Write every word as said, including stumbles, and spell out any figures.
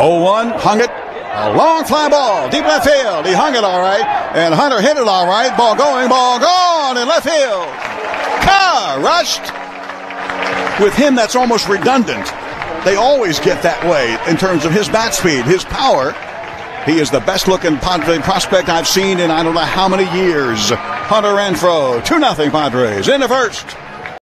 oh one, hung it. A long fly ball, deep left field. He hung it all right, and Hunter hit it all right. Ball going, ball gone in left field. Carr rushed. With him, that's almost redundant. They always get that way in terms of his bat speed, his power. He is the best-looking Padre prospect I've seen in I don't know how many years. Hunter Renfroe, two nothing Padres in the first.